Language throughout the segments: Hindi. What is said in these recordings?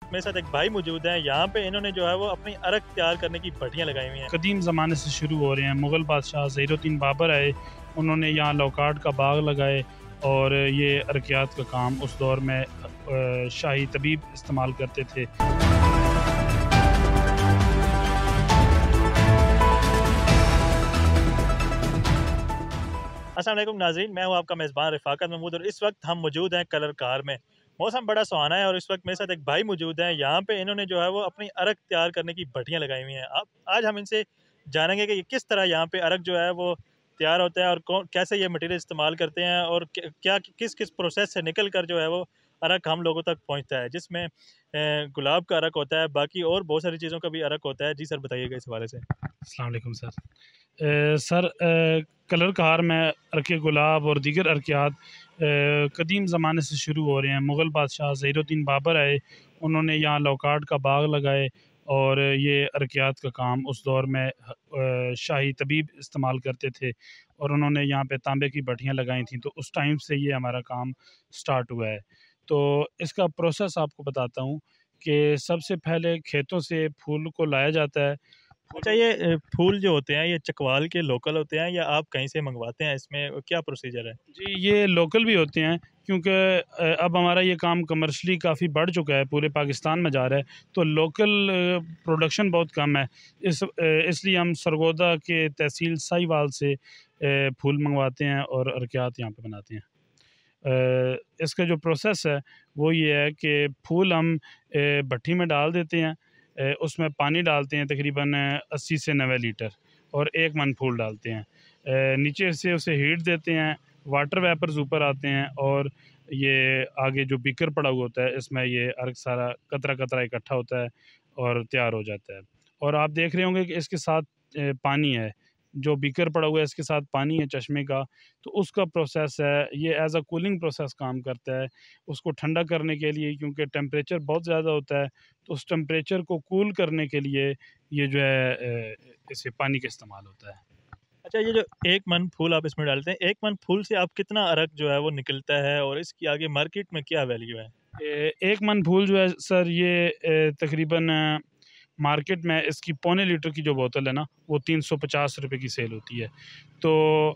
मेरे साथ एक भाई मौजूद हैं। यहाँ पे इन्होंने जो है वो अपनी अर्क तैयार करने की भट्टियाँ लगाई हुई हैं। कदीम ज़माने से शुरू हो रहे हैं। मुग़ल बादशाह ज़हीरुद्दीन बाबर आए, उन्होंने यहाँ लौकाट का बाग लगाए और ये अर्कियात का काम उस दौर में शाही तबीब इस्तेमाल करते थे। अस्सलाम वालेकुम नाज़रीन, मैं हूँ आपका मेज़बान रफ़ाकत महमूद और इस वक्त हम मौजूद हैं कलर कार में। मौसम बड़ा सुहाना है और इस वक्त मेरे साथ एक भाई मौजूद हैं। यहाँ पे इन्होंने जो है वो अपनी अर्क तैयार करने की भट्टियाँ लगाई हुई हैं। अब आज हम इनसे जानेंगे कि ये किस तरह यहाँ पे अर्क जो है वो तैयार होता है और कौन कैसे ये मटेरियल इस्तेमाल करते हैं और क्या किस किस प्रोसेस से निकल कर जो है वो अर्क हम लोगों तक पहुँचता है, जिसमें गुलाब का अर्क होता है, बाकी और बहुत सारी चीज़ों का भी अर्क होता है। जी सर, बताइएगा इस हवाले से। अस्सलाम वालेकुम सर। सर, कलर कार में अर्के गुलाब और दीगर अर्कियात कदीम ज़माने से शुरू हो रहे हैं। मुग़ल बादशाह ज़हीरुद्दीन बाबर आए, उन्होंने यहाँ लौकाट का बाग लगाए और ये अर्कियात का काम उस दौर में शाही तबीब इस्तेमाल करते थे और उन्होंने यहाँ पे तांबे की भट्टियाँ लगाई थीं, तो उस टाइम से ये हमारा काम स्टार्ट हुआ है। तो इसका प्रोसेस आपको बताता हूँ कि सबसे पहले खेतों से फूल को लाया जाता है। अच्छा, ये फूल जो होते हैं ये चकवाल के लोकल होते हैं या आप कहीं से मंगवाते हैं? इसमें क्या प्रोसीजर है? जी, ये लोकल भी होते हैं क्योंकि अब हमारा ये काम कमर्शली काफ़ी बढ़ चुका है, पूरे पाकिस्तान में जा रहा है, तो लोकल प्रोडक्शन बहुत कम है। इसलिए हम सरगोदा के तहसील साहिवाल से फूल मंगवाते हैं और अर्कियात यहाँ पे बनाते हैं। इसका जो प्रोसेस है वो ये है कि फूल हम भट्टी में डाल देते हैं, उसमें पानी डालते हैं तकरीबन 80 से 90 लीटर और 1 मन फूल डालते हैं। नीचे से उसे हीट देते हैं, वाटर वेपर्स ऊपर आते हैं और ये आगे जो बीकर पड़ा हुआ होता है इसमें ये अर्क सारा कतरा कतरा इकट्ठा होता है और तैयार हो जाता है। और आप देख रहे होंगे कि इसके साथ पानी है, जो बीकर पड़ा हुआ है इसके साथ पानी है चश्मे का, तो उसका प्रोसेस है, ये एज़ अ कूलिंग प्रोसेस काम करता है। उसको ठंडा करने के लिए, क्योंकि टेम्परेचर बहुत ज़्यादा होता है, तो उस टेम्परेचर को कूल करने के लिए ये जो है इसे पानी का इस्तेमाल होता है। अच्छा, ये जो 1 मन फूल आप इसमें डालते हैं, 1 मन फूल से आप कितना अर्क जो है वो निकलता है और इसकी आगे मार्केट में क्या वैल्यू है? 1 मन फूल जो है सर, ये तकरीबन मार्केट में इसकी पौने लीटर की जो बोतल है ना, वो 350 रुपए की सेल होती है। तो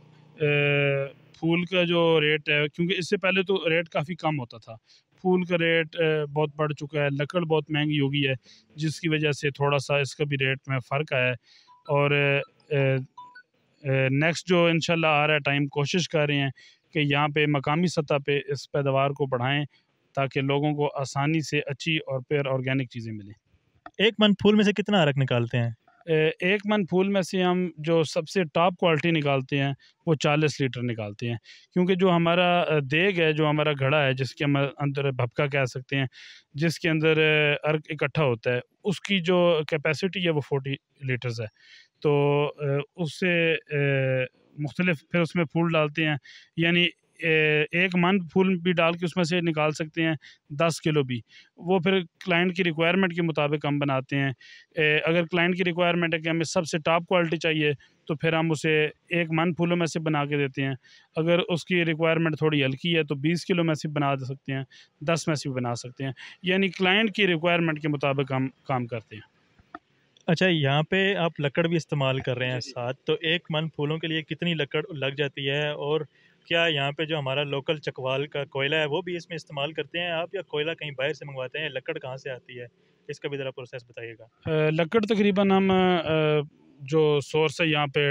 फूल का जो रेट है, क्योंकि इससे पहले तो रेट काफ़ी कम होता था, फूल का रेट बहुत बढ़ चुका है, लकड़ बहुत महंगी हो गई है, जिसकी वजह से थोड़ा-सा इसका भी रेट में फ़र्क आया है। और नेक्स्ट जो इंशाल्लाह आ रहा है टाइम, कोशिश कर रहे हैं कि यहाँ पे मकामी सतह पे इस पैदावार को बढ़ाएँ, ताकि लोगों को आसानी से अच्छी और प्योर ऑर्गेनिक चीज़ें मिलें। 1 मन फूल में से कितना अर्क निकालते हैं? 1 मन फूल में से हम जो सबसे टॉप क्वालिटी निकालते हैं वो 40 लीटर निकालते हैं, क्योंकि जो हमारा देग है, जो हमारा घड़ा है, जिसके हम अंदर भभका कह सकते हैं, जिसके अंदर अर्क इकट्ठा होता है, उसकी जो कैपेसिटी है वो 40 लीटर्स है। तो उससे मुख्तलिफ फिर उसमें फूल डालते हैं, यानी 1 मन फूल भी डाल के उसमें से निकाल सकते हैं, 10 किलो भी। वो फिर क्लाइंट की रिक्वायरमेंट के मुताबिक हम बनाते हैं। अगर क्लाइंट की रिक्वायरमेंट है कि हमें सबसे टॉप क्वालिटी चाहिए, तो फिर हम उसे 1 मन फूलों में से बना के देते हैं। अगर उसकी रिक्वायरमेंट थोड़ी हल्की है तो 20 किलो में से बना दे सकते हैं, 10 में से भी बना सकते हैं। यानी क्लाइंट की रिक्वायरमेंट के मुताबिक हम काम करते हैं। अच्छा, यहाँ पे आप लकड़ भी इस्तेमाल कर रहे हैं जी, जी। साथ, तो 1 मन फूलों के लिए कितनी लकड़ लग जाती है? और क्या यहाँ पे जो हमारा लोकल चकवाल का कोयला है वो भी इसमें इस्तेमाल करते हैं आप, या कोयला कहीं बाहर से मंगवाते हैं? लकड़ कहाँ से आती है? इसका भी ज़रा प्रोसेस बताइएगा। लकड़ तकरीबन हम जो सोर्स है यहाँ पे,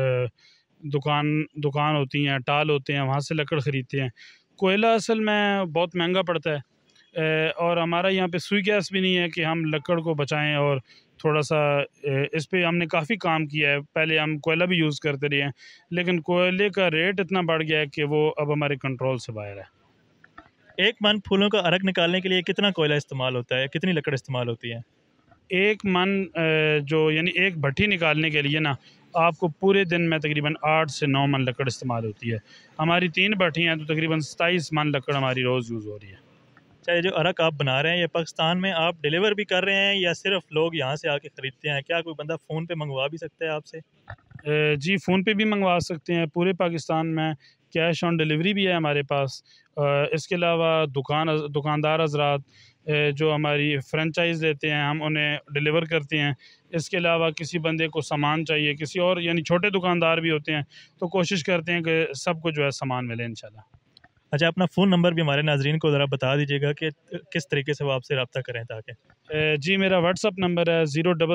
दुकान दुकान होती हैं, टाल होते हैं, वहाँ से लकड़ ख़रीदते हैं। कोयला असल में बहुत महंगा पड़ता है, और हमारा यहाँ पे सुई गैस भी नहीं है कि हम लकड़ को बचाएं, और थोड़ा-सा इस पे हमने काफ़ी काम किया है। पहले हम कोयला भी यूज़ करते रहे हैं, लेकिन कोयले का रेट इतना बढ़ गया है कि वो अब हमारे कंट्रोल से बाहर है। 1 मन फूलों का अर्क निकालने के लिए कितना कोयला इस्तेमाल होता है? कितनी लकड़ इस्तेमाल होती है? 1 मन जो यानी एक भट्टी निकालने के लिए ना, आपको पूरे दिन में तकरीबन 8 से 9 मन लकड़ इस्तेमाल होती है। हमारी 3 भट्टियाँ हैं, तो तकरीबन 27 मन लकड़ हमारी रोज़ यूज़ हो रही है। अच्छा, ये जो अर्क आप बना रहे हैं, ये पाकिस्तान में आप डिलीवर भी कर रहे हैं या सिर्फ लोग यहाँ से आके ख़रीदते हैं? क्या कोई बंदा फ़ोन पे मंगवा भी सकता है आपसे? जी, फ़ोन पे भी मंगवा सकते हैं, पूरे पाकिस्तान में कैश ऑन डिलीवरी भी है हमारे पास। इसके अलावा दुकानदार हज़रात جو ہماری فرینچائز لیتے ہیں ہم انہیں ڈیلیور کرتے ہیں. اس کے علاوہ کسی بندے کو سامان چاہیے، کسی اور یعنی چھوٹے دکاندار بھی ہوتے ہیں، تو کوشش کرتے ہیں کہ سب کو جو ہے سامان ملے انشاءاللہ. اچھا، اپنا فون نمبر بھی ہمارے ناظرین کو ذرا بتا دیجیے گا کہ کس طریقے سے وہ آپ سے رابطہ کریں تاکہ. جی میرا واٹس اپ نمبر ہے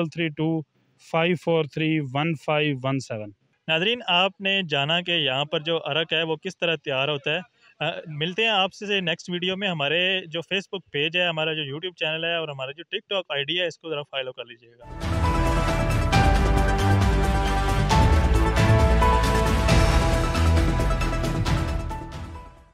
0332 543 1517. ناظرین، آپ نے جانا کہ یہاں پر جو عرق ہے وہ کس طرح تیار ہوتا ہے. ملتے ہیں آپ سے نیکسٹ ویڈیو میں. ہمارے جو فیس بک پیج ہے، ہمارا جو یوٹیوب چینل ہے اور ہمارا جو ٹک ٹاک آئی ڈی ہے، اس کو ذرا فالو کر لیجیے گا.